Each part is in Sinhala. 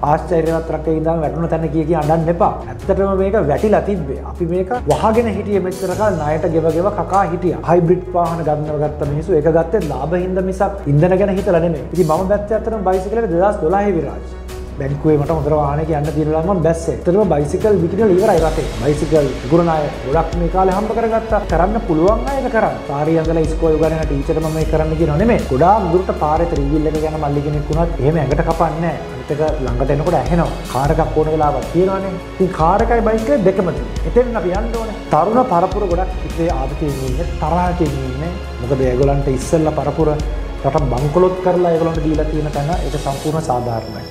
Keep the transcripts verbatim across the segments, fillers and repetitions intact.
ආශ්චර්යවත් රටේ ඉඳන් වැටුණ තැන කිය කිය අඬන්න එපා. ඇත්තටම මේක වැටිලා තිබ්බේ. අපි මේක වහගෙන හිටියේ මෙච්චර කාල ණයට ගෙව ගෙව කකා හිටියා. හයිබ්‍රිඩ් වාහන ගන්නව ගත්ත මිනිස්සු ඒක ගත්තේ ලාභින්ද මිසක් ඉන්ධන ගැන හිතලා නෙමෙයි. ඉතින් මම බැස්සේ අතරම බයිසිකලෙට දෙදාස් දොළහේ විරාජ්. බැංකුවේ මට හොඳට වාහනයක යන්න තියෙනවා මම බැස්සේ. ඒතරම බයිසිකල් විකිනලා ඉවරයි රටේ. බයිසිකල් ගුරුණ අය ගොඩක් මේ කාලේ හම්බ කරගත්තා. කරන්න පුළුවන් අය ඒක කරා. පාරේ යඳලා ඉස්කෝලේ උගන්වන ටීචර් මම මේක කරන්න කියනව නෙමෙයි. ගොඩාක් දුරට පාරේ ත්‍රිවිල් එක යන මල්ලි කෙනෙක් වුණත් එහෙම ඇඟට කපන්නේ නැහැ. අනිත් එක ළඟට එනකොට ඇහෙනවා. කාර් එකක් ඕන වෙලාවක් තියෙනවනේ. ඉතින් කාර් එකයි බයිසිකලේ දෙකම තියෙනවා. එතෙන් අපි යන්න ඕනේ. තරුණ පරපුර ගොඩක් ඉතේ ආපතින් ඉන්නේ තරහකින් ඉන්නේ. මොකද ඒගොල්ලන්ට ඉස්සෙල්ලා පරපුර රට බංකොලොත් කරලා ඒගොල්ලන්ට දීලා තියෙන තැන ඒක සම්පූර්ණ සාධාරණයි.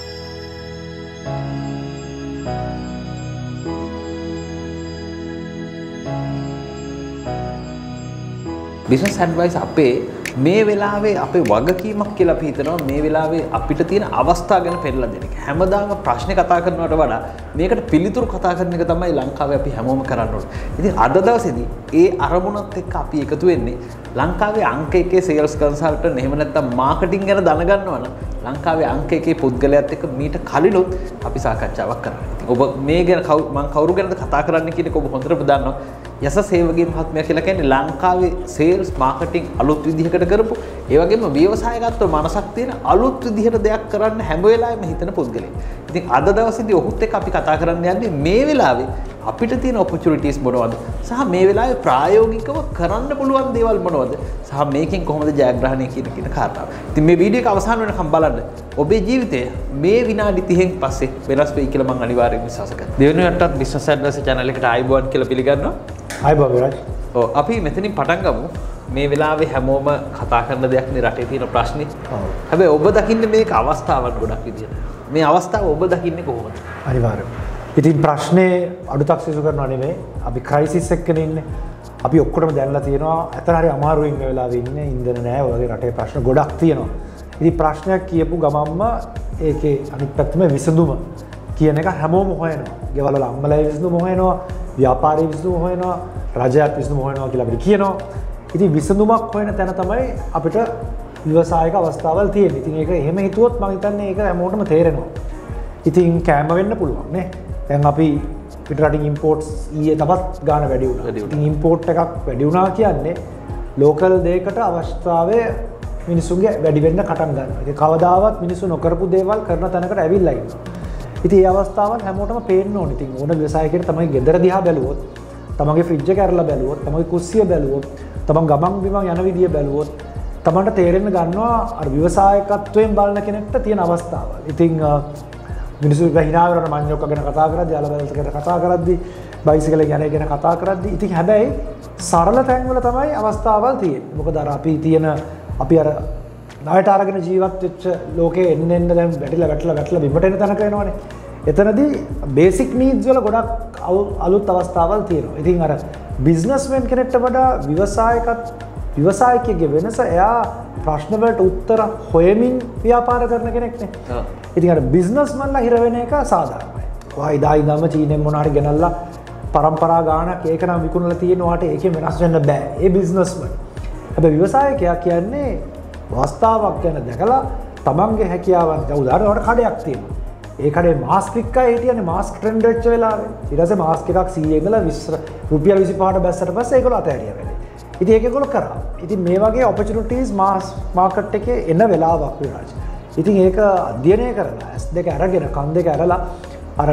බිස්නස් ඇඩ්වයිස් අපේ මේ වෙලාවේ අපේ වගකීමක් කියලා අපි හිතනවා මේ වෙලාවේ අපිට තියෙන අවස්ථා ගැන පෙන්නලා දෙන එක. හැමදාම ප්‍රශ්නේ කතා කරනවට වඩා මේකට පිළිතුරු කතා කරන එක තමයි ලංකාවේ අපි හැමෝම කරන්න ඕනේ. ඉතින් අද දවසේදී ඒ අරමුණත් එක්ක අපි එකතු වෙන්නේ ලංකාවේ අංක එකේ සේල්ස් කන්සල්ටන්ට් එහෙම නැත්නම් මාකටිං ගැන දැනගන්නවා නම් ලංකාවේ අංක එකේ පුද්ගලයාත් එක්ක මීට කලිනුත් අපි සාකච්ඡාවක් කරා. ඔබ මේ ගැන මම කවුරු ගැනද කතා කරන්න කියන එක ඔබ හොඳටම දන්නවා. යස සේවගේ මහත්මයා කියලා කියන්නේ ලංකාවේ සේල්ස් මාකටිං අලුත් විදිහකට කරපු ඒ වගේම ව්‍යවසායකත්ව මනසක් තියෙන අලුත් විදිහට දෙයක් කරන්න හැම වෙලාවෙම හිතන පුද්ගලෙක්. ඉතින් අද දවසේදී ඔහුත් එක්ක අපි කතා කරන්න යන්නේ මේ වෙලාවේ අපිට තියෙන ඔපචුනිටිස් මොනවද සහ මේ වෙලාවේ ප්‍රායෝගිකව කරන්න පුළුවන් දේවල් මොනවද සහ මේකෙන් කොහොමද ජයග්‍රහණය කියන කියන කාරණාව. ඉතින් මේ වීඩියෝ එක අවසන් වෙනකම් බලන්න. ඔබේ ජීවිතය මේ විනාඩි තිහෙන් පස්සේ වෙනස් වෙයි කියලා මම අනිවාර්යෙන්ම විශ්වාස කරනවා. දෙවෙනිවටත් බිස්නස් ඇඩ්වයිස් channel එකට ආයිබෝන් කියලා පිළිගන්නවා. ආයිබෝන් විරාජ්. ඔව් අපි මෙතනින් පටන් ගමු. මේ වෙලාවේ හැමෝම කතා කරන දෙයක් නේ රටේ තියෙන ප්‍රශ්නේ. ඔව්. හැබැයි ඔබ දකින්නේ මේක අවස්ථාවක් ගොඩක් විදියට. මේ අවස්ථාව ඔබ දකින්නේ කොහොමද? අනිවාර්යයෙන්. ඉතින් ප්‍රශ්නේ අඩුතක් සිසු කරනවා නෙමෙයි. අපි ක්‍රයිසිස් එක්කනේ ඉන්නේ. අපි ඔක්කොටම දැනලා තියෙනවා අතන හරි අමාරුවෙන් මේ වෙලාවේ ඉන්නේ. ඉන්ධන නැහැ. ඔයගේ රටේ ප්‍රශ්න ගොඩක් තියෙනවා. ඉතින් ප්‍රශ්නයක් කියපු ගමන්ම ඒකේ අනිත් පැත්තම විසඳුම කියන එක හැමෝම හොයනවා. ගෙවල් වල අම්මලා විසඳුම හොයනවා. ව්‍යාපාරයේ විසඳුම හොයනවා. රජයක් විසඳුම හොයනවා කියලා අපිට කියනවා. ඉතින් විසඳුමක් හොයන තැන තමයි අපිට ව්‍යවසායික අවස්ථාවල් තියෙන්නේ. ඉතින් ඒක එහෙම හිතුවොත් මම හිතන්නේ ඒක හැමෝටම තේරෙනවා. ඉතින් කෑම වෙන්න පුළුවන් නේ. දැන් අපි පිටරටින් ඉම්පෝර්ට්ස් ඊයේ තවත් ගාන වැඩි වුණා. ඉතින් ඉම්පෝර්ට් එකක් වැඩි වුණා කියන්නේ ලෝකල් දෙයකට අවස්ථාවේ මිනිසුන්ගේ වැඩි වෙන්න පටන් ගන්නවා. ඉතින් කවදාවත් මිනිස්සු නොකරපු දේවල් කරන තැනකට ඇවිල්ලා ඉන්නවා. ඉතින් මේ අවස්ථාවන් හැමෝටම පේන්න ඕනේ. ඉතින් ඕන ව්‍යවසායකයෙක් තමයි ගෙදර දිහා බැලුවොත්, තමන්ගේ ෆ්‍රිජ් එක ඇරලා බැලුවොත්, තමන්ගේ කුස්සිය බැලුවොත්, තමන් ගමන් බිමන් යන විදිය බැලුවොත් තමන්ට තේරෙන්න ගන්නවා අර ව්‍යවසායකත්වයෙන් බලන කෙනෙක්ට තියෙන අවස්ථාවල්. ඉතින් මිනිස්සු හිනා වෙනකොට මඤ්ඤොක්ක ගැන කතා කරද්දී, අලවැල්ත ගැන කතා කරද්දී, බයිසිකල් එක ගැන කතා කරද්දී ඉතින් හැබැයි සරල තැන්වල තමයි අවස්ථාවල් තියෙන්නේ. මොකද අර අපි තියෙන අපි අර ණයට අරගෙන ජීවත් වෙච්ච ලෝකේ එන්න එන්න දැන් වැටිලා වැටිලා වැටිලා බිමට එන තැනක එනවනේ. එතනදී බේසික් නීඩ්ස් වල ගොඩක් අලුත් අවස්ථාවල් තියෙනවා. ඉතින් අර බිස්නස්මෙන් කෙනෙක්ට වඩා ව්‍යවසායකත් ව්‍යවසායකයෙක්ගේ වෙනස එයා ප්‍රශ්න වලට උත්තර හොයමින් ව්‍යාපාර කරන කෙනෙක්නේ. ඔව්. ඉතින් අර බිස්නස්මන්ලා හිර වෙන එක සාධාරණයි. ඔයා ඉදා ඉඳන්ම චීනෙන් මොන හරි ගෙනල්ලා පරම්පරා ගානක් ඒක නම් විකුණලා තියෙනවාට ඒකෙන් වෙනස් වෙන්න බෑ. ඒ බිස්නස්මන්. හැබැයි ව්‍යවසායකයා කියන්නේ වාස්තාවක් ගැන දැකලා තමන්ගේ හැකියාවන් දැන් උදාහරණයක් කඩයක් තියෙනවා. ඒ කඩේ මාස්ක් එකයි හිටියනේ මාස්ක් ට්‍රෙන්ඩ් වෙච්ච වෙලාවේ. ඊට පස්සේ මාස්ක් එකක් සීයේ ඉඳලා විස්ස රුපියල් විසිපහට බැස්සට පස්සේ ඒගොල්ලෝ අතහැරියා වැඩේ. ඉතින් ඒක ඒගොල්ලෝ කරා. ඉතින් මේ වගේ ඔපචුනිටිස් මාස් මාකට් එකේ එන වෙලාවක් විරාජ්. ඉතින් ඒක අධ්‍යයනය කරලා ඇස් දෙක අරගෙන කන් දෙක අරලා අර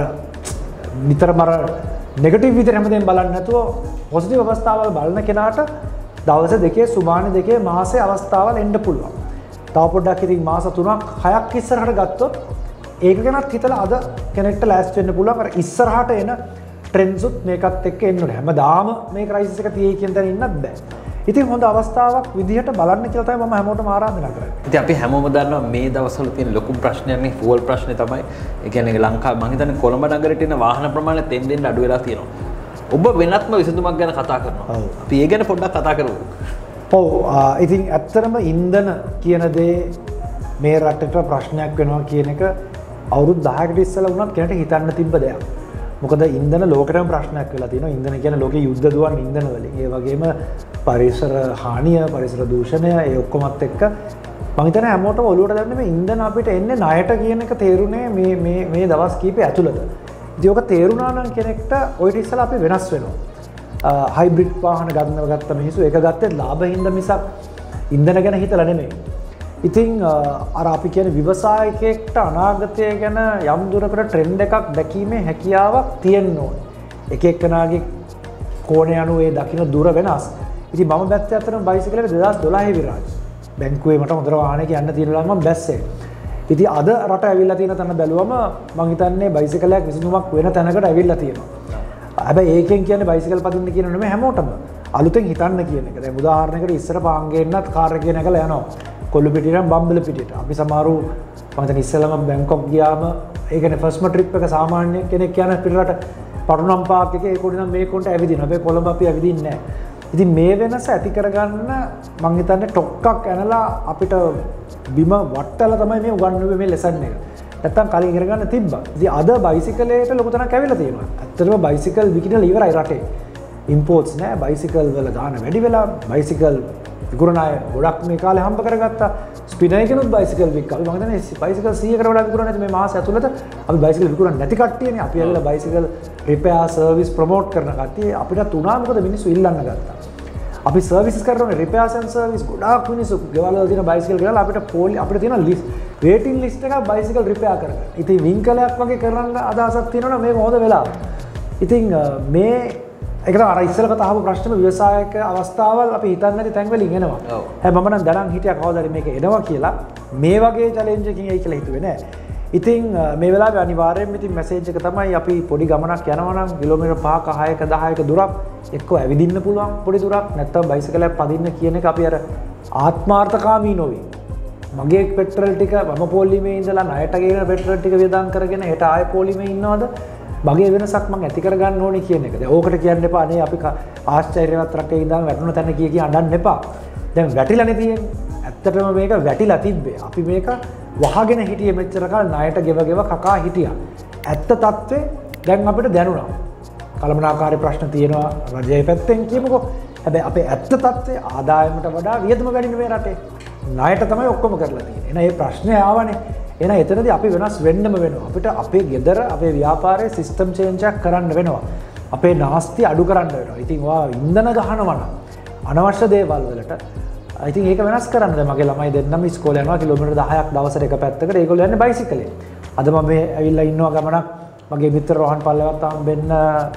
නිතරම අර නෙගටිව් විදිහට හැමදේම බලන්නේ නැතුව පොසිටිව් අවස්ථාවල් බලන කෙනාට දවස් දෙකේ සුමාන දෙකේ මාසේ අවස්ථාවල් එන්න පුළුවන්. තව පොඩ්ඩක් ඉතින් මාස තුනක් හයක් ඉස්සරහට ගත්තොත් ඒක ගැනත් හිතලා අද කෙනෙක්ට ලෑස්ති වෙන්න පුළුවන්. අර ඉස්සරහට එන ට්‍රෙන්ඩ්ස් උත් මේකත් එක්ක එන්න ඕනේ. හැමදාම මේ ක්‍රයිසිස් එක තියෙයි කියන තැන ඉන්නත් බෑ. ඉතින් හොඳ අවස්ථාවක් විදිහට බලන්න කියලා තමයි මම හැමෝටම ආරාධනා කරන්නේ. ඉතින් අපි හැමෝම දන්නවා මේ දවස්වල තියෙන ලොකුම ප්‍රශ්නයක් නේ ෆුවල් ප්‍රශ්නේ තමයි. ඒ කියන්නේ ලංකාව මම හිතන්නේ කොළඹ නගරෙට එන වාහන ප්‍රමාණය තෙන් දෙන්න අඩු වෙලා තියෙනවා. ඔබ වෙනත්ම විසඳුමක් ගැන කතා කරනවා. අපි ඒ ගැන පොඩ්ඩක් කතා කරමු. ඔව් ඉතින් ඇත්තටම ඉන්ධන කියන දේ මේ රටට ප්‍රශ්නයක් වෙනවා කියන එක අවුරුදු දහයකට ඉස්සෙල්ලා වුණත් කෙනෙක්ට හිතන්න තිබ්බ දෙයක්. මොකද ඉන්ධන ලෝකෙටම ප්‍රශ්නයක් වෙලා තියෙනවා. ඉන්ධන කියන්නේ ලෝකේ යුද්ධ දුවන ඉන්ධන වලින්. ඒ වගේම පරිසර හානිය, පරිසර දූෂණය ඒ ඔක්කොමත් එක්ක මම හිතන්නේ හැමෝටම ඔලුවට දැනෙන්නේ මේ ඉන්ධන අපිට එන්නේ ණයට කියන එක තේරුනේ මේ මේ මේ දවස් කීපය ඇතුළත. ඉතින් ඔක තේරුණා නම් කෙනෙක්ට ඔයිට ඉස්සලා අපි වෙනස් වෙනවා. හයිබ්‍රිඩ් වාහන ගන්නව ගත්ත මිනිස්සු ඒක ගත්තේ ලාභින්ද මිසක් ඉන්ධන ගැන හිතලා නෙමෙයි. ඉතින් අර අපි කියන ව්‍යවසායකයෙක්ට අනාගතය ගැන යම් දුරකට ට්‍රෙන්ඩ් එකක් දැකීමේ හැකියාවක් තියෙන්න ඕනේ. එක එක්කනාගේ කෝණය අනුව ඒ දකින්න දුර වෙනස්. ඉතින් මම බැස්සේ අතරම බයිසිකලෙක දෙදාස් දොළහේ විරාජ්. බැංකුවේ මට හොඳට වාහනයක යන්න තියෙනවා මම බැස්සේ. ඉතින් අද රට ඇවිල්ලා තියෙන තැන බැලුවම මම හිතන්නේ බයිසිකලයක් විසඳුමක් වෙන තැනකට ඇවිල්ලා තියෙනවා. හැබැයි ඒකෙන් කියන්නේ බයිසිකල් පදින්න කියන නෙමෙයි හැමෝටම. අලුතෙන් හිතන්න කියන එක. දැන් උදාහරණයකට ඉස්සර පාන් ගේන්නත් කාර් එකේ නැගලා යනවා. කොල්ල පිටියට නම් බම්බල පිටියට. අපි සමහරු මම හිතන්නේ ඉස්සෙල්ලාම බැංකොක් ගියාම ඒ කියන්නේ ෆස්ට්ම ට්‍රිප් එක සාමාන්‍ය කෙනෙක් යන පිටරට පටුනම් පාක් එකේ ඒ කොටි නම් මේ කොන්ට ඇවිදිනවා. හැබැයි කොළඹ අපි ඇවිදින්නේ නැහැ. ඉතින් මේ වෙනස ඇති කරගන්න මං හිතන්නේ ටොක්ක්ක් ඇනලා අපිට බිම වට්ටලා තමයි මේ උගන්වන්නේ මේ ලෙසන් එක. නැත්තම් කලින් ඉගෙන ගන්න තිබ්බා. ඉතින් අද බයිසිකලයට ලොකු තරක් ඇවිල්ලා තියෙනවා. ඇත්තටම බයිසිකල් විකිනලා ඉවරයි රටේ. ඉම්පෝර්ට්ස් නෑ බයිසිකල් වල දාන වැඩි වෙලා බයිසිකල් විකුණන අය ගොඩක් මේ කාලේ හම්බ කරගත්තා. ස්පිනර් එකනොත් බයිසිකල් වික්කා. අපි මම හිතන්නේ බයිසිකල් සීයකට වඩා විකුණන නැති මේ මාස ඇතුළත අපි බයිසිකල් විකුණන්නේ නැති කට්ටියනේ. අපි ඇවිල්ලා බයිසිකල් රිපෙයාර් සර්විස් ප්‍රොමෝට් කරන කට්ටිය අපිට උනා මොකද මිනිස්සු ඉල්ලන්න ගත්තා. අපි සර්විස් කරනනේ රිපෙයාර්ස් ඇන්ඩ් සර්විස් ගොඩාක් මිනිස්සු ගෙවල් වල තියෙන බයිසිකල් ගෙවල් අපිට පොලි අපිට තියෙන ලිස්ට් වේටින් ලිස්ට් එකක් බයිසිකල් රිපෙයාර් කරගන්න. ඉතින් වින්කලයක් වගේ කරන්න අදහසක් තියෙනවනේ මේක හොඳ වෙලාව. ඉතින් මේ ඒක තමයි අර ඉස්සෙල්ලා කතා අහපු ප්‍රශ්නේ ව්‍යවසායක අවස්ථාවල් අපි හිතන්නේ නැති තැන් වලින් එනවා. හැබැයි මම නම් දැනන් හිටියා කවදාද මේක එනවා කියලා. මේ වගේ චැලෙන්ජ් එකකින් එයි කියලා හිතුවේ නෑ. ඉතින් මේ වෙලාවේ අනිවාර්යයෙන්ම ඉතින් මැසේජ් එක තමයි අපි පොඩි ගමනක් යනවා නම් කිලෝමීටර් පහක හයක දහයක දුරක් එක්ක ඇවිදින්න පුළුවන් පොඩි දුරක් නැත්නම් බයිසිකලයක් පදින්න කියන එක අපි අර ආත්මාර්ථකාමී නොවේ. මගේ පෙට්‍රල් ටික මම පොලිමේ ඉඳලා ණයට ගෙන පෙට්‍රල් ටික වියදම් කරගෙන හෙට ආයෙ පොලිමේ ඉන්නවද? මගේ වෙනසක් මම ඇති කරගන්න ඕනේ කියන එක. දැන් ඕකට කියන්න එපා නේ අපි ආශ්චර්යවත් රටේ ඉඳන් වැටුණ තැන කිය කිය අඬන්න එපා. දැන් වැටිලානේ තියෙන්නේ. ඇත්තටම මේක වැටිලා තිබ්බේ. අපි මේක වහගෙන හිටියේ මෙච්චර කාල ණයට ගෙව ගෙව කකා හිටියා. ඇත්ත తත්වේ දැන් අපිට දැනුණා. කලමනාකාරී ප්‍රශ්න තියෙනවා රජයේ පැත්තෙන් කියමුකෝ. හැබැයි අපේ ඇත්ත తත්වේ ආදායමට වඩා වියදම වැඩිනේ මේ රටේ. ණයට තමයි ඔක්කොම කරලා තියෙන්නේ. එහෙනම් මේ ප්‍රශ්නේ ආවනේ. එහෙනම් එතනදී අපි වෙනස් වෙන්නම වෙනවා. අපිට අපේ ගෙදර අපේ ව්‍යාපාරයේ සිස්ටම් චේන්ජ් එකක් කරන්න වෙනවා. අපේ නාස්ති අඩු කරන්න වෙනවා. ඉතින් ඔයා ඉන්ධන ගහනවා නම් අනවශ්‍ය දේවල් වලට ඉතින් ඒක වෙනස් කරන්න. දැන් මගේ ළමයි දෙන්නම ඉස්කෝලේ යනවා කිලෝමීටර් දහයක් දවසට එක පැත්තකට. ඒගොල්ලෝ යන්නේ බයිසිකලෙන්. අද මම මේ ඇවිල්ලා ඉන්නවා ගමනක් මගේ මිත්‍ර රෝහන් පල්ලෙවත් හම්බෙන්න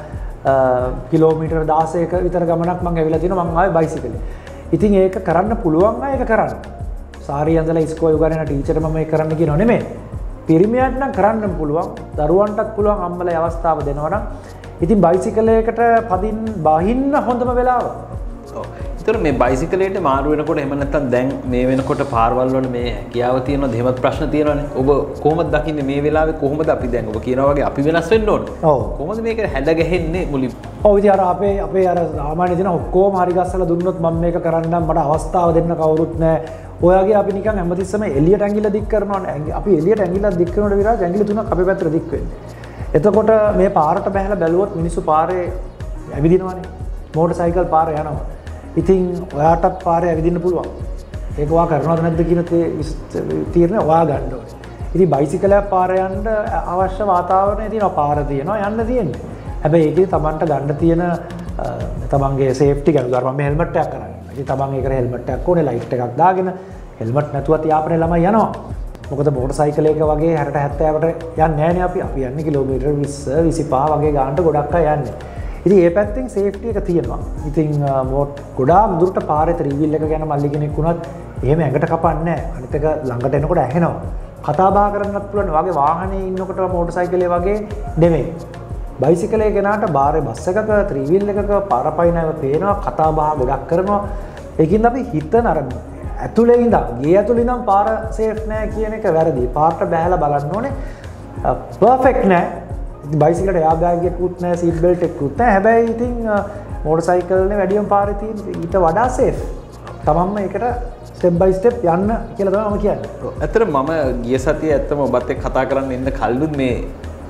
කිලෝමීටර් දාසයක විතර ගමනක් මම ඇවිල්ලා තිනවා මම ආවේ බයිසිකලෙන්. ඉතින් ඒක කරන්න පුළුවන් අය ඒක කරන්න. සාරිය ඇඳලා ඉස්කෝලේ උගන්වන ටීචර් මම මේක කරන්න කියනව නෙමෙයි. පිරිමියන්ට නම් කරන්න පුළුවන්. දරුවන්ටත් පුළුවන් අම්මලා අවස්ථාව දෙනවා නම්. ඉතින් බයිසිකලයකට පදින්න බහින්න හොඳම වෙලාව. ඔව්. ඒතර මේ බයිසිකලයට මාරු වෙනකොට එහෙම නැත්නම් දැන් මේ වෙනකොට පාරවල් වල මේ හැකියාව තියෙනවද? එහෙමත් ප්‍රශ්න තියෙනවනේ. ඔබ කොහොමද දකින්නේ මේ වෙලාවේ කොහොමද අපි දැන් ඔබ කියනවා වගේ අපි වෙනස් වෙන්න ඕන. ඔව්. කොහොමද මේක හැඩ ගැහෙන්නේ මුලින්? ඔව් ඉතින් අර අපේ අපේ අර සාමාන්‍ය දින ඔක්කොම හරි ගස්සලා දුන්නොත් මම මේක කරන්නම් මට අවස්ථාව දෙන්න කවුරුත් නැහැ. ඔයගේ අපි නිකන් හැමතිස්සම එළියට ඇඟිල්ල දික් කරනවානේ. අපි එළියට ඇඟිල්ල දික් කරනකොට විරාජ ඇඟිලි තුනක් අපේ පැත්තට දික් වෙන්නේ. එතකොට මේ පාරට බැහැලා බැලුවොත් මිනිස්සු පාරේ ඇවිදිනවානේ. මෝටර් සයිකල් පාරේ යනවා. ඉතින් ඔයාටත් පාරේ ඇවිදින්න පුළුවන්. ඒක ඔයා කරනවද නැද්ද කියන තීරණය ඔයා ගන්න ඕනේ. ඉතින් බයිසිකලයක් පාරේ යන්න අවශ්‍ය වාතාවරණය තියෙනවා. පාර තියෙනවා යන්න තියෙන්නේ. හැබැයි ඒකේ Tamanට ගන්න තියෙන තමන්ගේ සේෆ්ටි ගැන උදාහරණ මම හෙල්මට් එකක් කරන්නේ. ඉතින් තමන් ඒකට හෙල්මට් එකක් ඕනේ ලයිට් එකක් දාගෙන හෙල්මට් නැතුවත් යාපනේ ළමයි යනවා. මොකද මෝටර් සයිකල් එක වගේ හැට හැත්තෑවට යන්නේ නැහැනේ අපි. අපි යන්නේ කිලෝමීටර් විස්ස විසිපහ වගේ ගානට ගොඩක් අය යන්නේ. ඉතින් ඒ පැත්තෙන් සේෆ්ටි එක තියෙනවා. ඉතින් මෝට් ගොඩාක් දුරට පාරේ ත්‍රී වීල් එක ගැන මල්ලි කෙනෙක් වුණත් එහෙම ඇඟට කපන්නේ නැහැ. අනිත් එක ළඟට එනකොට ඇහෙනවා. කතා බහ කරන්නත් පුළුවන්. වගේ වාහනේ ඉන්නකොට මෝටර් සයිකලේ වගේ නෙමෙයි. බයිසිකලේ ගෙනාට බාරේ බස් එකක ත්‍රී වීල් එකක පාර පයින්නව පේනවා කතා බහ ගොඩක් කරනවා. ඒකින්ද අපි හිතන අර ඇතුලේ ඉඳන් ගේ ඇතුලේ ඉඳන් පාර සේෆ් නෑ කියන එක වැරදි. පාරට බැහැලා බලන්න ඕනේ. පර්ෆෙක්ට් නෑ. බයිසිකලට එයා බෑග් එකකුත් නෑ සීට් බෙල්ට් එකකුත් නෑ. හැබැයි ඉතින් මෝටර් සයිකල්නේ වැඩිම පාරේ තියෙන ඊට වඩා සේෆ්. තමන්ම ඒකට ස්ටෙප් බයි ස්ටෙප් යන්න කියලා තමයි මම කියන්නේ. ඇත්තට මම ගිය සතියේ ඇත්තම ඔබත් එක්ක කතා කරන්න ඉන්න කල්ලුත් මේ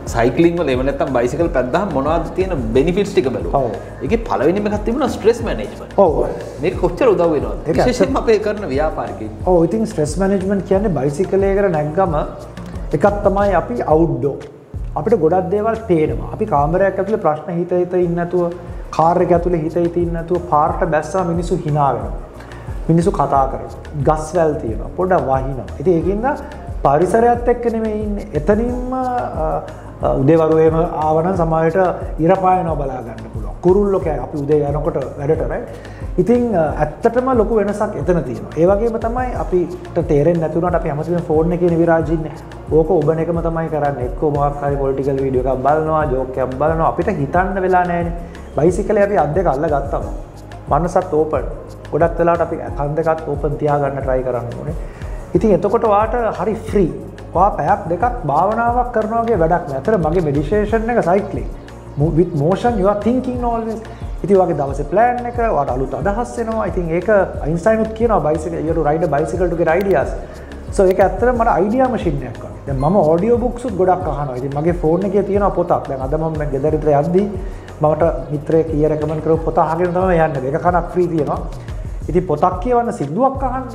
සයිකලින් වල එහෙම නැත්නම් බයිසිකල් පැද්දාම මොනවද තියෙන බෙනිෆිට්ස් ටික බලුවා. ඔව්. ඒකේ පළවෙනිම එකක් තිබුණා ස්ට්‍රෙස් මැනේජ්මන්ට්. ඔව්. මේක කොච්චර උදව් වෙනවද? විශේෂයෙන්ම අපේ කරන ව්‍යාපාරිකයින්. ඔව් ඉතින් ස්ට්‍රෙස් මැනේජ්මන්ට් කියන්නේ බයිසිකලයකට නැග්ගම එකක් තමයි අපි අවුට්ඩෝර්. අපිට ගොඩක් දේවල් පේනවා. අපි කාමරයක් ඇතුලේ ප්‍රශ්න හිත හිත ඉන්නේ නැතුව, කාර් එක ඇතුලේ හිත හිත ඉන්නේ නැතුව පාරට බැස්සම මිනිස්සු hina වෙනවා. මිනිස්සු කතා කරනවා. ගස්වැල් තියෙනවා. පොඩ්ඩක් වහිනවා. ඉතින් ඒකින්ද පරිසරයත් එක්ක නෙමෙයි ඉන්නේ. එතනින්ම උදේ වරුවේම ආවනම් සමහරවිට ඉර පායනවා බලා ගන්න පුළුවන්. කුරුල්ලෝ කෑ අපි උදේ යනකොට වැඩට right. ඉතින් ඇත්තටම ලොකු වෙනසක් එතන තියෙනවා. ඒ වගේම තමයි අපිට තේරෙන්නේ නැති වුණාට අපි හැමතිස්සෙම ෆෝන් එකේ විරාජ ඉන්නේ. ඕක ඔබන එකම තමයි කරන්නේ. එක්ක මොකක් හරි පොලිටිකල් වීඩියෝ එකක් බලනවා, ජෝක් එකක් බලනවා. අපිට හිතන්න වෙලා නැහැනේ. බයිසිකලේ අපි අත් දෙක අල්ල ගත්තම මනසත් ඕපන්. ගොඩක් වෙලාවට අපි කන් දෙකත් ඕපන් තියාගන්න try කරන්න ඕනේ. ඉතින් එතකොට වාට හරි ෆ්‍රී. වා පැයක් දෙකක් භාවනාවක් කරනවා වගේ වැඩක් නෑ. අතර මගේ මෙඩිටේෂන් එක සයික්ලින්. with motion you are thinking always. ඉතින් වගේ දවසේ plan එක වාට අලුත් අදහස් එනවා. ඉතින් ඒක අයින්ස්ටයින් උත් කියනවා bicycle you have to ride a bicycle to get ideas. so ඒක ඇත්තටම මට idea machine එකක් වගේ. දැන් මම audio books උත් ගොඩක් අහනවා. ඉතින් මගේ phone එකේ තියෙනවා පොතක්. දැන් අද මම ගෙදර ඉතර යද්දී මමට මිත්‍රයෙක් ඊයේ recommend කරපු පොත අහගෙන තමයි යන්නේ. ඒක කනක් free තියෙනවා. ඉතින් පොතක් කියවන්න සිද්දුවක් අහන්න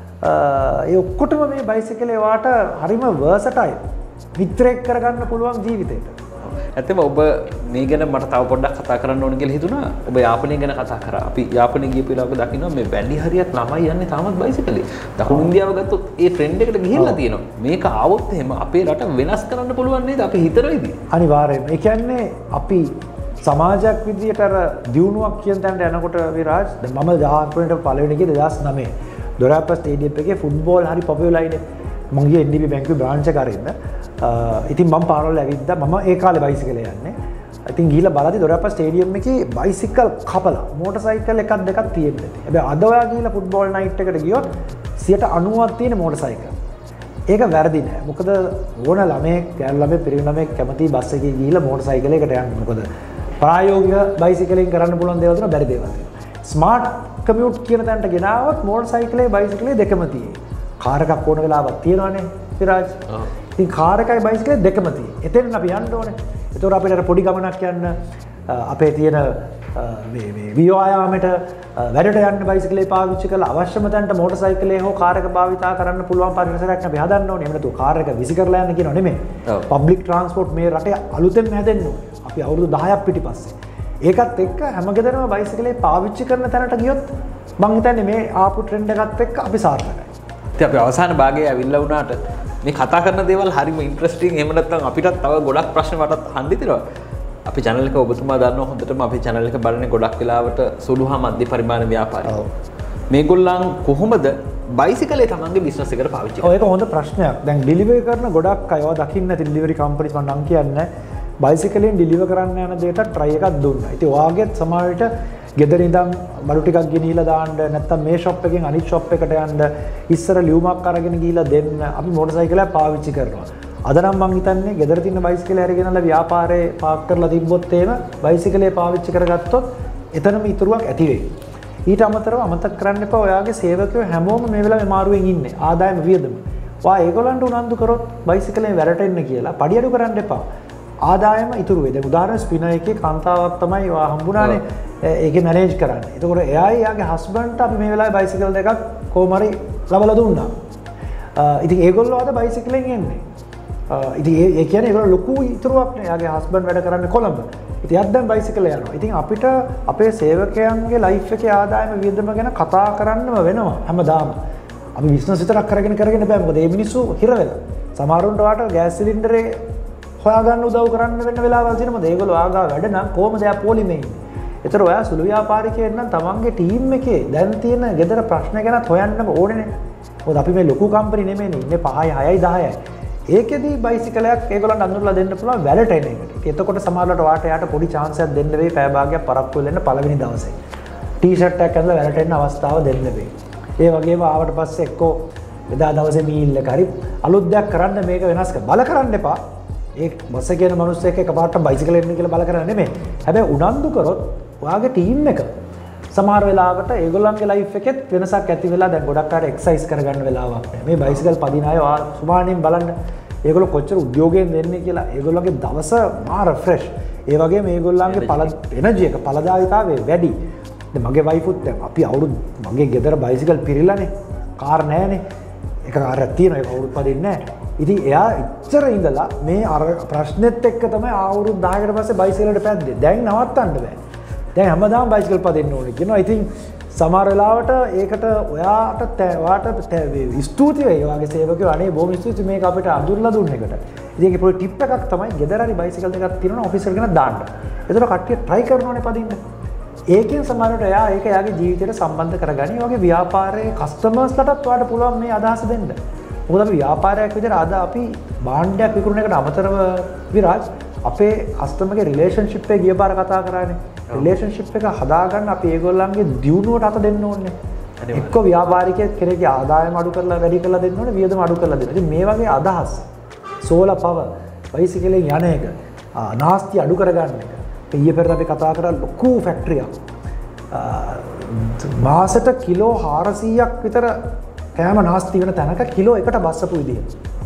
ඒ ඔක්කොටම මේ බයිසිකලේ වාට හරිම versatile මිත්‍රයෙක් කරගන්න පුළුවන් ජීවිතේට. ඇත්තම ඔබ මේ ගැන මට තව පොඩ්ඩක් කතා කරන්න ඕන කියලා හිතුණා. ඔබ යාපනය ගැන කතා කරා. අපි යාපනයේ ගියපු වෙලාවක දකින්න මේ වැඩි හරියක් ළමයි යන්නේ තාමත් බයිසිකලේ. දකුණු ඉන්දියාව ගත්තොත් ඒ ට්‍රෙන්ඩ් එකට ගිහිල්ලා තියෙනවා. මේක ආවොත් එහෙම අපේ රට වෙනස් කරන්න පුළුවන් නේද? අපි හිතන විදිහ. අනිවාර්යයෙන්ම. ඒ කියන්නේ අපි සමාජයක් විදියට අර දියුණුවක් කියන තැනට යනකොට විරාජ් දැන් මම ජාපනයට පළවෙනි ගියේ දෙදාස් නවය. දොරාප්ප ස්ටේඩියම් එකේ ෆුට්බෝල් හරි පොපියුලර්යිනේ. මම ගියේ එන් ඩී බී බැංකුවේ බ්‍රාන්ච් එක අරින්න. ඉතින් මම පාරවල් ඇවිද්දා. මම ඒ කාලේ බයිසිකලේ යන්නේ. ඉතින් ගිහිල්ලා බලද්දි දොරාප්ප ස්ටේඩියම් එකේ බයිසිකල් කපලා මෝටර් සයිකල් එකක් දෙකක් තියෙන්නේ. හැබැයි අද ඔයා ගිහිල්ලා ෆුට්බෝල් නයිට් එකට ගියොත් සියයට අනූවක් තියෙන මෝටර් සයිකල්. ඒක වැරදි නෑ. මොකද ඕන ළමයෙක්, ගෑනු ළමයෙක්, පිරිමි ළමයෙක් කැමති බස් එකේ ගිහිල්ලා මෝටර් සයිකලයකට යන්න. මොකද ප්‍රායෝගික බයිසිකලෙන් කරන්න පුළුවන් දේවල් තියෙනවා, බැරි දේවල් තියෙනවා. ස්මාර්ට් කමියුට් කියන තැනට ගෙනාවොත් මෝටර් සයිකලේ බයිසිකලේ දෙකම තියෙයි. කාර් එකක් ඕන වෙලාවක් තියෙනවානේ විරාජ්. ඉතින් කාර් එකයි බයිසිකලේ දෙකම තියෙයි. එතෙන් අපි යන්න ඕනේ. ඒතකොට අපිට අර පොඩි ගමනක් යන්න අපේ තියෙන මේ මේ ව්‍යායාමයට වැඩට යන්න බයිසිකලේ පාවිච්චි කරලා අවශ්‍යම තැනට මෝටර් සයිකලේ හෝ කාර් එක භාවිතා කරන්න පුළුවන් පරිසරයක් අපි හදන්න ඕනේ. එහෙම නැතුව කාර් එක විසි කරලා යන්න කියනව නෙමෙයි. පබ්ලික් ට්‍රාන්ස්පෝර්ට් මේ රටේ අලුතෙන් හැදෙන්න ඕනේ. අපි අවුරුදු දහයක් පිටිපස්සේ. ඒකත් එක්ක හැම ගෙදරම බයිසිකලේ පාවිච්චි කරන තැනට ගියොත් මං හිතන්නේ මේ ආපු ට්‍රෙන්ඩ් එකත් එක්ක අපි සාර්ථකයි. ඉතින් අපි අවසාන භාගයේ ඇවිල්ලා වුණාට මේ කතා කරන දේවල් හරිම ඉන්ට්‍රස්ටිං. එහෙම නැත්නම් අපිටත් තව ගොඩක් ප්‍රශ්න මටත් අහන්න ඉතිරවා. අපි channel එක ඔබතුමා දන්නවා හොඳටම අපි channel එක බලන්නේ ගොඩක් වෙලාවට සුළු හා මධ්‍ය පරිමාණ ව්‍යාපාරිකයෝ. මේගොල්ලන් කොහොමද බයිසිකලේ තමන්ගේ බිස්නස් එකට පාවිච්චි කරන්නේ? ඔය ඒක හොඳ ප්‍රශ්නයක්. දැන් ඩෙලිවරි කරන ගොඩක් අය ඔය දකින්න ඇති ඩෙලිවරි කම්පැනිස් මම නම් කියන්නේ බයිසිකලෙන් ඩිලිවර් කරන්න යන දෙයට try එකක් දුන්නා. ඉතින් ඔයාගෙත් සමහර විට ගෙදර ඉඳන් බඩු ටිකක් ගෙනිහිලා දාන්න නැත්නම් මේ shop එකෙන් අනිත් shop එකට යන්න ඉස්සර ලියුමක් අරගෙන ගිහිලා දෙන්න අපි මෝටර් සයිකලයක් පාවිච්චි කරනවා. අද නම් මං හිතන්නේ ගෙදර තියෙන බයිසිකලේ අරගෙනලා ව්‍යාපාරේ පාක් කරලා තිබ්බොත් එහෙම බයිසිකලේ පාවිච්චි කරගත්තොත් එතනම ඉතුරුවක් ඇති වෙයි. ඊට අමතරව අමතක කරන්න එපා ඔයාගේ සේවකයෝ හැමෝම මේ වෙලාවේ මාරුවෙන් ඉන්නේ. ආදායම වියදම. වා ඒගොල්ලන්ට උනන්දු කරොත් බයිසිකලේ වැරටෙන්න කියලා පඩි අඩු කරන්න එපා. ආදායම ඉතුරු වෙයි. දැන් උදාහරණ ස්පිනර් එකේ කාන්තාවක් තමයි වා හම්බුණානේ. ඒකේ මැනේජ් කරන්නේ. එතකොට එයායි එයාගේ හස්බන්ඩ්ට අපි මේ වෙලාවේ බයිසිකල් දෙකක් කොහොම හරි ලබලා දුන්නා. ඉතින් ඒගොල්ලෝ අද බයිසිකලෙන් එන්නේ. ඉතින් ඒ කියන්නේ ඒගොල්ලෝ ලොකු ඉතුරුවක් නේ. එයාගේ හස්බන්ඩ් වැඩ කරන්නේ කොළඹ. ඉතින් එයාත් දැන් බයිසිකල් යනවා. ඉතින් අපිට අපේ සේවකයන්ගේ ලයිෆ් එකේ ආදායම වියදම ගැන කතා කරන්නම වෙනවා හැමදාම. අපි බිස්නස් විතරක් කරගෙන කරගෙන බෑ. මොකද මේ මිනිස්සු හිර වෙලා. සමහරුන්ට වාට ගෑස් සිලින්ඩරේ හොයාගන්න උදව් කරන්න වෙන වෙලාවල් තියෙනවා. මොකද ඒගොල්ලෝ ආගා වැඩ නම් කොහොමද එයා පොලිමේ ඉන්නේ. ඒතර ඔයා සුළු ව්‍යාපාරිකයෙක් නම් තමන්ගේ ටීම් එකේ දැන් තියෙන ගෙදර ප්‍රශ්න ගැනත් හොයන්නම ඕනේනේ. මොකද අපි මේ ලොකු කම්පැනි නෙමෙයිනේ. ඉන්නේ පහයි හයයි දහයයි. ඒකෙදී බයිසිකලයක් ඒගොල්ලන්ට අඳුරලා දෙන්න පුළුවන් වැලට එන එකට. එතකොට සමහරවිට වාට යාට පොඩි chance එකක් දෙන්න වෙයි පැය භාගයක් පරක්කු වෙන්න පළවෙනි දවසේ. ටී-ෂර්ට් එකක් ඇඳලා වැලට එන්න අවස්ථාව දෙන්න වෙයි. ඒ වගේම ආවට පස්සේ එක්කෝ එදා දවසේ මීල් එක හරි අලුත් දෙයක් කරන්න මේක වෙනස් කර. බල කරන්න එපා. ඒ බස් එකේ යන මිනිස්සු එක්ක එකපාරට බයිසිකල් එන්න කියලා බල කරන්නේ නෙමෙයි. හැබැයි උනන්දු කරොත් ඔයාගේ ටීම් එක සමහර වෙලාවට ඒගොල්ලන්ගේ ලයිෆ් එකෙත් වෙනසක් ඇති වෙලා දැන් ගොඩක් අය එක්සර්සයිස් කරගන්න වෙලාවක් නැහැ. මේ බයිසිකල් පදින අය සුමානෙන් බලන්න ඒගොල්ලෝ කොච්චර උද්‍යෝගයෙන් දෙන්නේ කියලා ඒගොල්ලෝගේ දවස මාර ෆ්‍රෙෂ්. ඒ වගේම මේගොල්ලන්ගේ පළ එනර්ජි එක පළදායීතාවය වැඩි. දැන් මගේ වයිෆුත් දැන් අපි අවුරුදු මගේ ගෙදර බයිසිකල් පිරිලානේ. කාර් නැහැනේ. එක කාර්යයක් තියෙනවා ඒක අවුරුදු පදින්නේ නැහැ. ඉතින් එයා ඉච්චර ඉඳලා මේ අර ප්‍රශ්නෙත් එක්ක තමයි අවුරුදු දහයකට පස්සේ බයිසිකලට පැද්දේ. දැන් නවත්තන්න බෑ. දැන් හැමදාම බයිසිකල් පදින්න ඕනේ කියනවා. ඉතින් සමහර වෙලාවට ඒකට ඔයාට ඔයාට ස්තුති වෙයි. ඔයාගේ සේවකයෝ අනේ බොහොම ස්තුතියි මේක අපිට අඳුරලා දුන්න එකට. ඉතින් ඒකේ පොඩි ටිප් එකක් තමයි ගෙදර හරි බයිසිකල් දෙකක් තියෙනවා ඔෆිස් එකට ගෙනත් දාන්න. ඒතර කට්ටිය try කරනවානේ පදින්න. ඒකෙන් සමහරවිට එයා ඒක එයාගේ ජීවිතයට සම්බන්ධ කරගනි. ඒ වගේ ව්‍යාපාරයේ කස්ටමර්ස්ලටත් ඔයාලට පුළුවන් මේ අදහස දෙන්න. මොකද අපි ව්‍යාපාරයක් විදිහට අද අපි භාණ්ඩයක් විකුණන එකට අමතරව විරාජ් අපේ කස්ටමර්ගේ රිලේෂන්ෂිප් එක ගිය පාර කතා කරානේ. රිලේෂන්ෂිප් එක හදාගන්න අපි ඒගොල්ලන්ගේ දියුණුවට අත දෙන්න ඕනේ. එක්ක ව්‍යාපාරිකයෙක් කෙනෙක්ගේ ආදායම අඩු කරලා වැඩි කරලා දෙන්න ඕනේ, වියදම අඩු කරලා දෙන්න. ඉතින් මේ වගේ අදහස් සෝලර් පවර් බයිසිකලෙන් යන එක නාස්ති අඩු කරගන්න එක. ඊයේ පෙරේද අපි කතා කරා ලොකු ෆැක්ටරියක්. මාසෙට කිලෝ හාරසීයක් විතර කෑම නාස්ති වෙන තැනක කිලෝ එකට බස්සපු විදිය.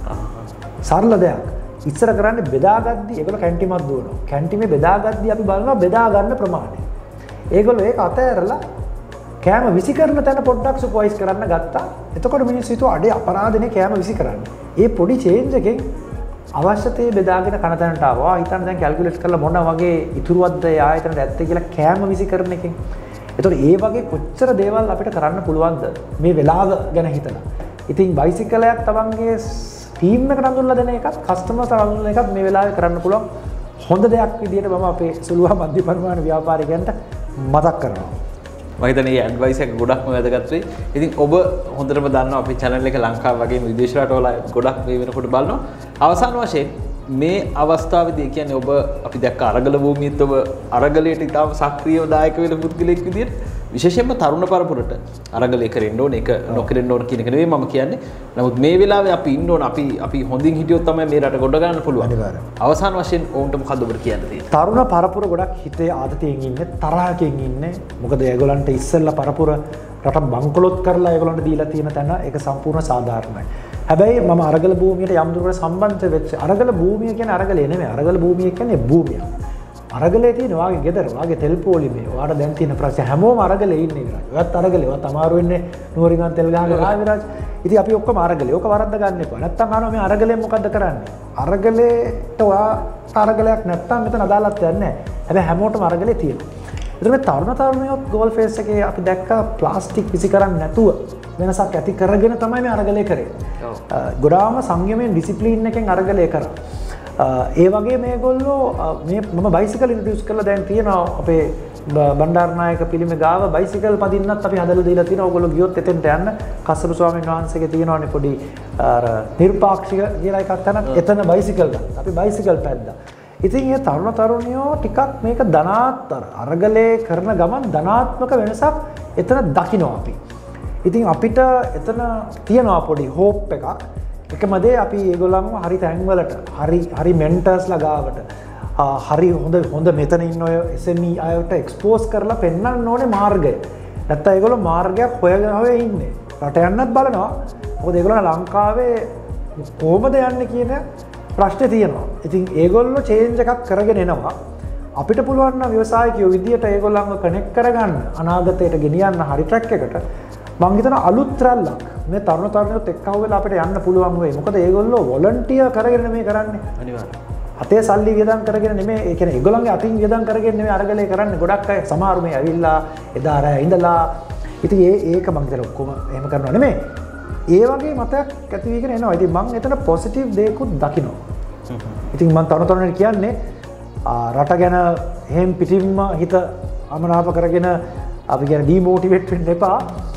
සරල දෙයක්. ඉස්සර කරන්නේ බෙදාගද්දි ඒගොල්ලෝ කැන්ටිමක් දුවනවා. කැන්ටිමේ බෙදාගද්දි අපි බලනවා බෙදා ගන්න ප්‍රමාණය. ඒගොල්ලෝ ඒක අතෑරලා කෑම විසි කරන තැන පොඩ්ඩක් සුපර්වයිස් කරන්න ගත්තා. එතකොට මිනිස්සු හිතුවා අඩේ අපරාධනේ කෑම විසි කරන්න. ඒ පොඩි චේන්ජ් එකෙන් අවශ්‍යතේ බෙදාගෙන කන තැනට ආවා. හිතන්න දැන් කැල්කියුලේට් කරලා මොන වගේ ඉතුරුවක්ද ඒ ආයතනට ඇත්තේ කියලා කෑම විසි කරන එකෙන්. එතකොට ඒ වගේ කොච්චර දේවල් අපිට කරන්න පුළුවන්ද මේ වෙලාව ගැන හිතලා. ඉතින් බයිසිකලයක් තමන්ගේ ටීම් එකට අඳුල්ලා දෙන එකත් කස්ටමර්ස්ට අඳුල්ලා එකත් මේ වෙලාවේ කරන්න පුළුවන් හොඳ දෙයක් විදිහට මම අපේ සුළුවා මධ්‍ය පරිමාණ ව්‍යාපාරිකයන්ට මතක් කරනවා. මම හිතන්නේ මේ ඇඩ්වයිස් එක ගොඩක්ම වැදගත් වෙයි. ඉතින් ඔබ හොඳටම දන්නවා අපේ channel එක ලංකාව වගේම විදේශ රටවල ගොඩක් මේ වෙනකොට බලනවා. අවසාන වශයෙන් මේ අවස්ථාවේදී කියන්නේ ඔබ අපි දැක්ක අරගල භූමියත් ඔබ අරගලයට ඉතාම සක්‍රියව දායක වෙන පුද්ගලෙක් විදිහට විශේෂයෙන්ම තරුණ පරපුරට අරගලේ කරෙන්න ඕනේ ඒක නොකරෙන්න ඕන කියන එක නෙවෙයි මම කියන්නේ. නමුත් මේ වෙලාවේ අපි ඉන්න ඕන අපි අපි හොඳින් හිටියොත් තමයි මේ රට ගොඩ ගන්න පුළුවන්. අනිවාර්යයෙන්. අවසාන වශයෙන් ඔවුන්ට මොකද ඔබට කියන්න තියෙන්නේ? තරුණ පරපුර ගොඩක් හිතේ ආතතියෙන් ඉන්නේ, තරහකින් ඉන්නේ. මොකද ඒගොල්ලන්ට ඉස්සෙල්ලා පරපුර රට බංකොලොත් කරලා ඒගොල්ලන්ට දීලා තියෙන තැන ඒක සම්පූර්ණ සාධාරණයි. හැබැයි මම අරගල භූමියට යම් දුරකට සම්බන්ධ වෙච්ච අරගල භූමිය කියන්නේ අරගලේ නෙමෙයි. අරගල භූමිය කියන්නේ භූමිය. අරගලේ තියෙන වාගේ ගෙදර වාගේ තෙල් පොලිමේ ඔයාට දැන් තියෙන ප්‍රශ්න හැමෝම අරගලේ ඉන්නේ විරාජ්. ඔයත් අරගලේ ඔයත් අමාරු වෙන්නේ නුවරිගන් තෙල් ගහගෙන ආ විරාජ්. ඉතින් අපි ඔක්කොම අරගලේ. ඕක වරද්ද ගන්න එපා. නැත්තම් අහනවා මේ අරගලෙන් මොකද්ද කරන්නේ? අරගලේට ඔයා අරගලයක් නැත්තම් මෙතන අදාළත්වයක් නැහැ. හැබැයි හැමෝටම අරගලේ තියෙනවා. ඒතර මේ තරුණ තරුණියොත් ගෝල් ෆේස් එකේ අපි දැක්කා ප්ලාස්ටික් විසි කරන්නේ නැතුව වෙනසක් ඇති කරගෙන තමයි මේ අරගලේ කරේ. ගොඩාම සංයමයෙන් ඩිසිප්ලින් එකෙන් අරගලේ කරා. ඒ වගේ මේගොල්ලෝ මේ මම බයිසිකල් ඉන්ට්‍රොඩියුස් කරලා දැන් තියෙනවා අපේ බණ්ඩාරනායක පිළිමේ ගාව බයිසිකල් පදින්නත් අපි හදලා දීලා තියෙනවා. ඕගොල්ලෝ ගියොත් එතෙන්ට යන්න කස්සප ස්වාමීන් වහන්සේගේ තියෙනවානේ පොඩි අර නිර්පාක්ෂික කියලා එකක් තැන එතන බයිසිකල් ගත්තා. අපි බයිසිකල් පැද්දා. ඉතින් මේ තරුණ තරුණියෝ ටිකක් මේක ධනාත්මක අරගලේ කරන ගමන් ධනාත්මක වෙනසක් එතන දකිනවා අපි. ඉතින් අපිට එතන තියෙනවා පොඩි හෝප් එකක්. එකම දේ අපි ඒගොල්ලන්ව හරි තැන්වලට හරි හරි මෙන්ටර්ස්ලා ගාවට හරි හොඳ හොඳ මෙතන ඉන්න ඔය එස් එම් ඊ අයට එක්ස්පෝස් කරලා පෙන්වන්න ඕනේ මාර්ගය. නැත්නම් ඒගොල්ලෝ මාර්ගයක් හොයගෙන හොය ඉන්නේ. රට යන්නත් බලනවා. මොකද ඒගොල්ලෝ ලංකාවේ කොහොමද යන්නේ කියන ප්‍රශ්නේ තියෙනවා. ඉතින් ඒගොල්ලෝ චේන්ජ් එකක් කරගෙන එනවා. අපිට පුළුවන් නම් ව්‍යවසායිකයෝ විදියට ඒගොල්ලන්ව කනෙක්ට් කරගන්න අනාගතයට ගෙනියන්න හරි ට්‍රැක් එකට මං හිතනවා අලුත් රැල්ලක් මේ තරුණ තරුණියොත් එක්කව වෙලා අපිට යන්න පුළුවන් වෙයි. මොකද ඒගොල්ලෝ වොලන්ටියර් කරගෙන මේ කරන්නේ. අනිවාර්යයෙන්. අතේ සල්ලි වියදම් කරගෙන නෙමෙයි. ඒ කියන්නේ ඒගොල්ලන්ගේ අතින් වියදම් කරගෙන නෙමෙයි අරගලේ කරන්නේ. ගොඩක් අය සමහරු මේ ඇවිල්ලා එදා රෑ ඉඳලා ඉතින් ඒ ඒක මං හිතලා ඔක්කොම එහෙම කරනවා නෙමෙයි. ඒ වගේ මතයක් ඇති වෙගෙන එනවා. ඉතින් මං එතන පොසිටිව් දේකුත් දකිනවා. ඉතින් මං තරුණ තරුණියට කියන්නේ රට ගැන එහෙම් පිටින්ම හිත අමනාප කරගෙන අපි කියන ඩිමෝටිවේට් වෙන්න එපා.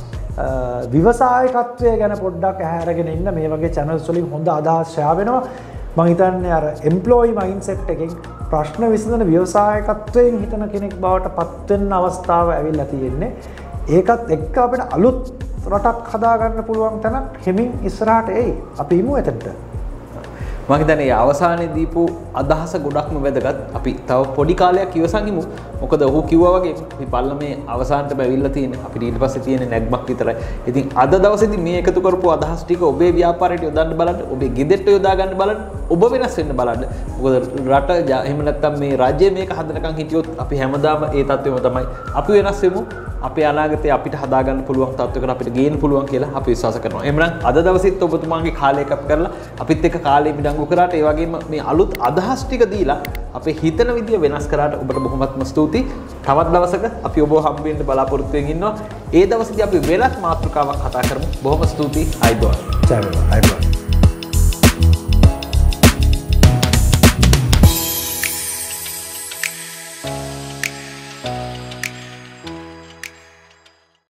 විවසායකත්වය ගැන පොඩ්ඩක් ඇහැරගෙන ඉන්න මේ වගේ channels වලින් හොඳ අදහස් ෂෙයා වෙනවා. මම හිතන්නේ අර එම්ප්ලොයි මයින්ඩ්සෙට් එකෙන් ප්‍රශ්න විසඳන ව්‍යවසායකත්වයෙන් හිතන කෙනෙක් බවට පත් වෙන්න අවස්ථාව ඇවිල්ලා තියෙන්නේ. ඒකත් එක්ක අපිට අලුත් රටක් හදා ගන්න පුළුවන් තැනක් හිමින් ඉස්සරහට එයි. අපි ඉමු එතනට. මම හිතන්නේ අවසානයේ දීපු අදහස ගොඩක්ම වැදගත්. අපි තව පොඩි කාලයක් ඉවසන් ඉමු. මොකද ඔහු කිව්වා වගේ අපි පල්ලමේ අවසානට බැවිලා තියෙන අපිට ඊට පස්සේ තියෙන නැග්මක් විතරයි. ඉතින් අද දවසේදී මේ එකතු කරපු අදහස් ටික ඔබේ ව්‍යාපාරයට යොදන්න බලන්න, ඔබේ ගෙදරට යොදා ගන්න බලන්න, ඔබ වෙනස් වෙන්න බලන්න. මොකද රට එහෙම නැත්නම් මේ රාජ්‍ය මේක හදනකම් හිටියොත් අපි හැමදාම ඒ තත්ත්වෙම තමයි. අපි වෙනස් වෙමු. අපේ අනාගතය අපිට හදාගන්න පුළුවන් තත්ත්වයකට අපිට ගේන්න පුළුවන් කියලා අපි විශ්වාස කරනවා. එහෙනම් අද දවසෙත් ඔබතුමාගේ කාලය කැප කරලා අපිත් එක්ක කාලය මිඩංගු කරාට ඒ වගේම මේ අලුත් අදහස් ටික දීලා අපේ හිතන විදිය වෙනස් කරාට ඔබට බොහොමත්ම ස්තුතියි. තවත් දවසක අපි ඔබව හම්බ වෙන්න බලාපොරොත්තු වෙමින් ඉන්නවා. ඒ දවසේදී අපි වෙනත් මාතෘකාවක් කතා කරමු. බොහොම ස්තුතියි. ආයිබෝන්. ජය වේවා. ආයිබෝන්.